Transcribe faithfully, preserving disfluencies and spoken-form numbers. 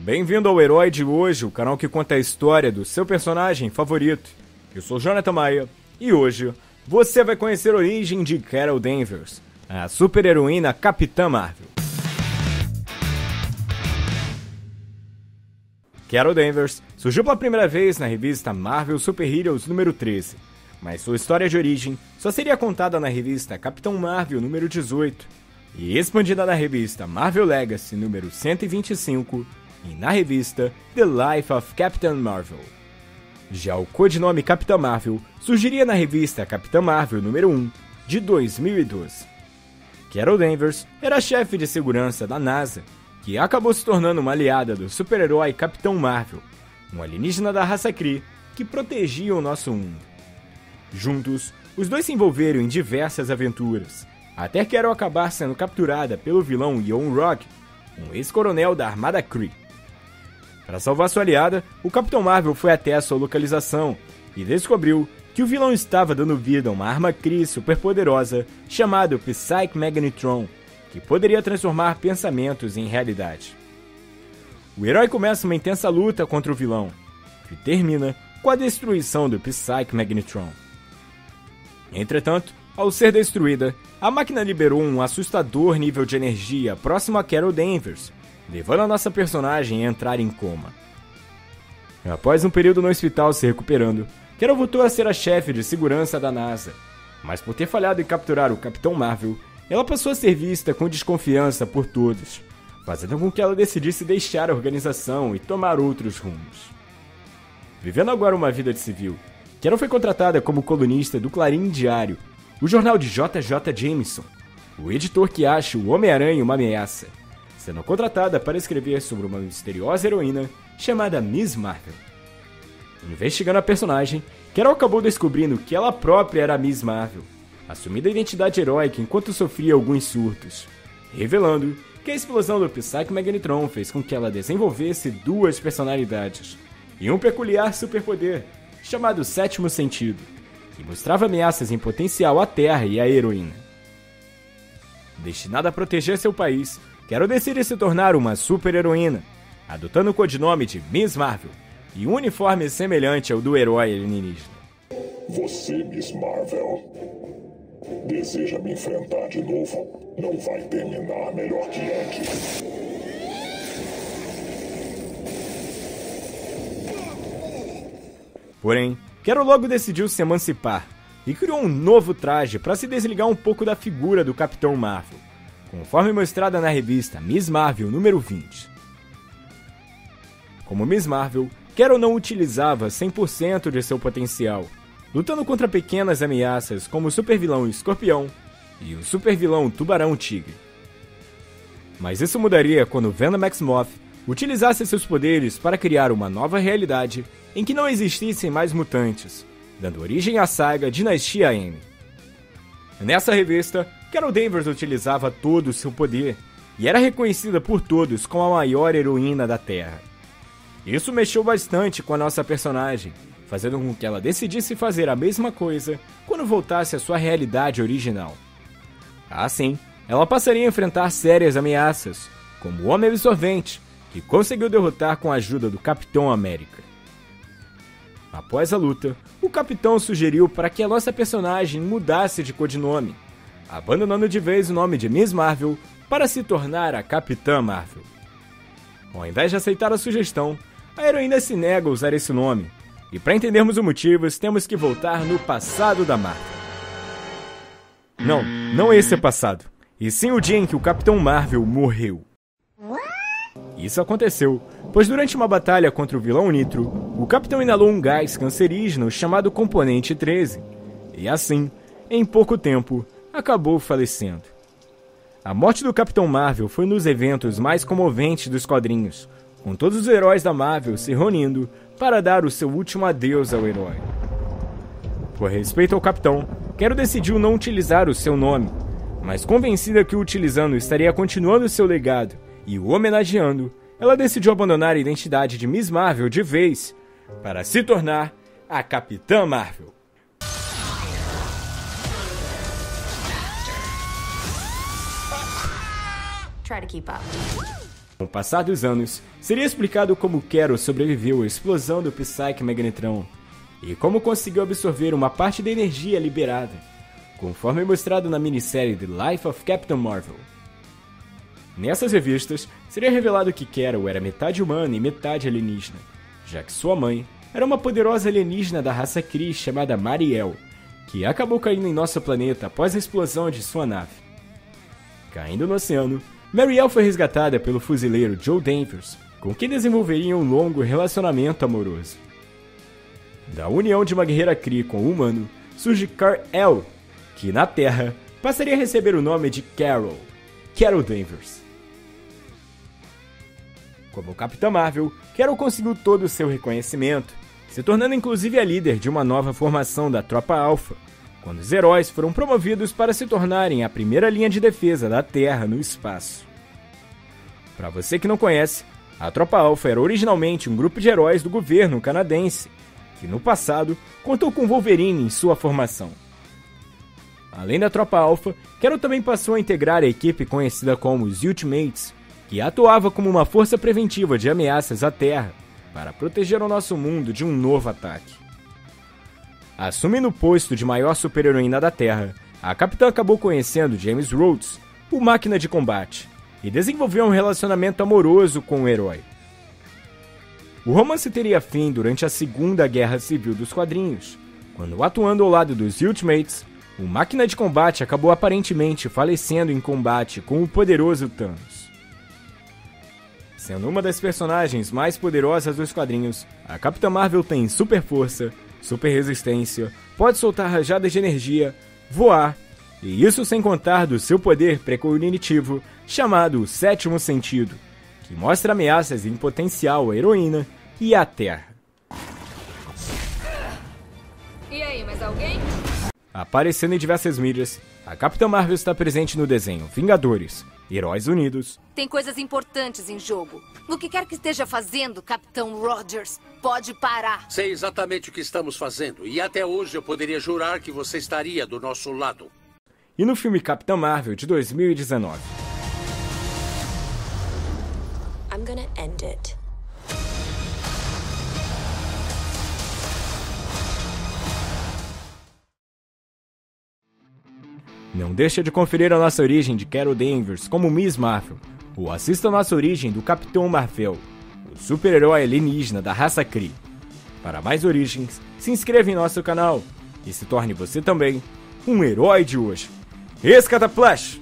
Bem-vindo ao Herói de Hoje, o canal que conta a história do seu personagem favorito. Eu sou Jonathan Maia e hoje você vai conhecer a origem de Carol Danvers, a super-heroína Capitã Marvel. Carol Danvers surgiu pela primeira vez na revista Marvel Super Heroes número treze, mas sua história de origem só seria contada na revista Capitão Marvel número dezoito e expandida na revista Marvel Legacy número cento e vinte e cinco e na revista The Life of Captain Marvel. Já o codinome Capitã Marvel surgiria na revista Capitã Marvel número um de dois mil e doze. Carol Danvers era chefe de segurança da NASA, que acabou se tornando uma aliada do super-herói Capitão Marvel, um alienígena da raça Kree que protegia o nosso mundo. Juntos, os dois se envolveram em diversas aventuras, até Carol acabar sendo capturada pelo vilão Young Rock, um ex-coronel da Armada Kree. Para salvar sua aliada, o Capitão Marvel foi até a sua localização e descobriu que o vilão estava dando vida a uma arma Kree superpoderosa chamada Psyche Magnetron, que poderia transformar pensamentos em realidade. O herói começa uma intensa luta contra o vilão, que termina com a destruição do Psyche Magnetron. Entretanto, ao ser destruída, a máquina liberou um assustador nível de energia próximo a Carol Danvers, levando a nossa personagem a entrar em coma. Após um período no hospital se recuperando, Carol voltou a ser a chefe de segurança da NASA, mas por ter falhado em capturar o Capitão Marvel, ela passou a ser vista com desconfiança por todos, fazendo com que ela decidisse deixar a organização e tomar outros rumos. Vivendo agora uma vida de civil, Carol foi contratada como colunista do Clarim Diário, o jornal de J J Jameson, o editor que acha o Homem-Aranha uma ameaça, sendo contratada para escrever sobre uma misteriosa heroína chamada Miz Marvel. Investigando a personagem, Carol acabou descobrindo que ela própria era a Miz Marvel, assumindo a identidade heróica enquanto sofria alguns surtos, revelando que a explosão do Psyche Magnetron fez com que ela desenvolvesse duas personalidades e um peculiar superpoder chamado Sétimo Sentido, que mostrava ameaças em potencial à Terra e à heroína. Destinada a proteger seu país, Carol decide se tornar uma super-heroína, adotando o codinome de Miz Marvel e um uniforme semelhante ao do herói alienígena. Você, Miz Marvel, deseja me enfrentar de novo? Não vai terminar melhor que antes. Porém, Carol logo decidiu se emancipar e criou um novo traje para se desligar um pouco da figura do Capitão Marvel, conforme mostrada na revista Miz Marvel número vinte. Como Miz Marvel, Carol não utilizava cem por cento de seu potencial, lutando contra pequenas ameaças como o supervilão Escorpião e o supervilão Tubarão Tigre. Mas isso mudaria quando Venom Moth utilizasse seus poderes para criar uma nova realidade em que não existissem mais mutantes, dando origem à saga Dinastia M. Nessa revista, Carol Danvers utilizava todo o seu poder e era reconhecida por todos como a maior heroína da Terra. Isso mexeu bastante com a nossa personagem, fazendo com que ela decidisse fazer a mesma coisa quando voltasse à sua realidade original. Assim, ela passaria a enfrentar sérias ameaças, como o Homem Absorvente, que conseguiu derrotar com a ajuda do Capitão América. Após a luta, o Capitão sugeriu para que a nossa personagem mudasse de codinome, abandonando de vez o nome de Miz Marvel para se tornar a Capitã Marvel. Ao invés de aceitar a sugestão, a heroína se nega a usar esse nome, e para entendermos o motivo, temos que voltar no passado da Marvel. Não, não esse é passado, e sim o dia em que o Capitão Marvel morreu. Isso aconteceu, pois durante uma batalha contra o vilão Nitro, o Capitão inalou um gás cancerígeno chamado Componente treze, e assim, em pouco tempo, acabou falecendo. A morte do Capitão Marvel foi um dos eventos mais comoventes dos quadrinhos, com todos os heróis da Marvel se reunindo para dar o seu último adeus ao herói. Por respeito ao Capitão, Carol decidiu não utilizar o seu nome, mas convencida que o utilizando estaria continuando seu legado e o homenageando, ela decidiu abandonar a identidade de Miz Marvel de vez para se tornar a Capitã Marvel. Try to keep up. Com o passar dos anos, seria explicado como Carol sobreviveu à explosão do Psyche Magnetron e como conseguiu absorver uma parte da energia liberada, conforme mostrado na minissérie The Life of Captain Marvel. Nessas revistas, seria revelado que Carol era metade humana e metade alienígena, já que sua mãe era uma poderosa alienígena da raça Kree chamada Mariel, que acabou caindo em nosso planeta após a explosão de sua nave. Caindo no oceano, Mariel foi resgatada pelo fuzileiro Joe Danvers, com quem desenvolveria um longo relacionamento amoroso. Da união de uma guerreira Kree com um humano, surge Kal-El, que na Terra passaria a receber o nome de Carol, Carol Danvers. Como Capitã Marvel, Carol conseguiu todo o seu reconhecimento, se tornando inclusive a líder de uma nova formação da Tropa Alpha, quando os heróis foram promovidos para se tornarem a primeira linha de defesa da Terra no espaço. Para você que não conhece, a Tropa Alpha era originalmente um grupo de heróis do governo canadense, que no passado contou com Wolverine em sua formação. Além da Tropa Alpha, Carol também passou a integrar a equipe conhecida como os Ultimates, que atuava como uma força preventiva de ameaças à Terra, para proteger o nosso mundo de um novo ataque. Assumindo o posto de maior super-heroína da Terra, a Capitã acabou conhecendo James Rhodes, o Máquina de Combate, e desenvolveu um relacionamento amoroso com o herói. O romance teria fim durante a Segunda Guerra Civil dos quadrinhos, quando, atuando ao lado dos Ultimates, o Máquina de Combate acabou aparentemente falecendo em combate com o poderoso Thanos. Sendo uma das personagens mais poderosas dos quadrinhos, a Capitã Marvel tem super força, super resistência, pode soltar rajadas de energia, voar, e isso sem contar do seu poder precognitivo chamado Sétimo Sentido, que mostra ameaças em potencial à heroína e à Terra. E aí, mais alguém? Aparecendo em diversas mídias, a Capitã Marvel está presente no desenho Vingadores, Heróis Unidos. Tem coisas importantes em jogo. O que quer que esteja fazendo, Capitão Rogers, pode parar. Sei exatamente o que estamos fazendo, e até hoje eu poderia jurar que você estaria do nosso lado. E no filme Capitã Marvel de dois mil e dezenove. I'm gonna end it. Não deixa de conferir a nossa origem de Carol Danvers como Miss Marvel, ou assista a nossa origem do Capitão Marvel, o super-herói alienígena da raça Kree. Para mais origens, se inscreva em nosso canal e se torne você também um herói de hoje. Escataplash!